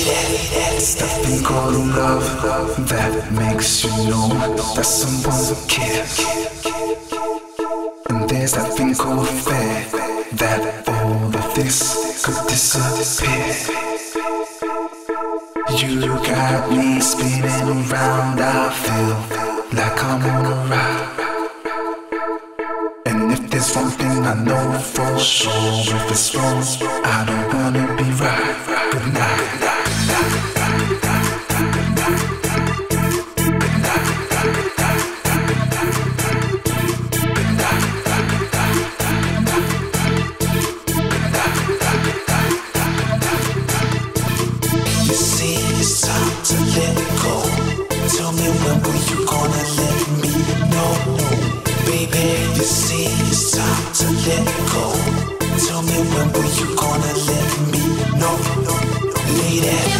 It's that thing called love that makes you know that someone cares. And there's that thing called fair, that all of this could disappear. You got me spinning around, I feel like I'm on a ride. And if there's one thing I know for sure, if it's wrong, I don't wanna be right. Good night. You see, it's time to let go. Tell me when were you gonna let me know? Baby, you see, it's time to let go. Tell me when were you gonna let me know? Lady.